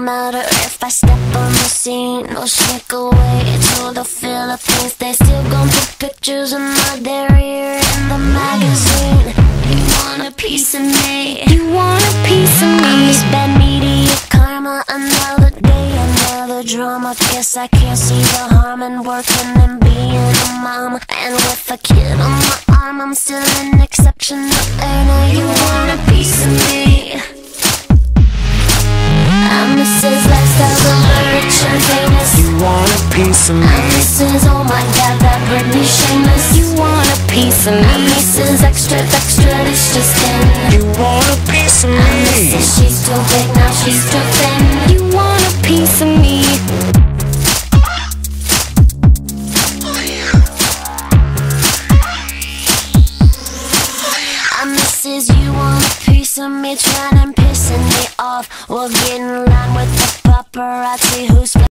matter if I step on the scene or sneak away to the Philippines. They still gon' put pictures of my derriere in the magazine. You want a piece of me? You want a piece of me? I'm this bad media karma. Another day, another drama. Guess I can't see the harm in working and being a mom. And with a kid on my arm, I'm still an exceptional earner. You want a piece of me? I'm Mrs. Lifestyle, the rich and famous. You want a piece of me? I'm Mrs. Oh my God, that Britney shameless. You want a piece of me? I'm Mrs. Extra, extra, it's just thin. You want a piece of me? I'm Mrs. She's too big, now she's too thin. You want a piece of me? I'm Mrs. You want a piece of me? Trying and pissing me off. We'll get in line with the paparazzi who's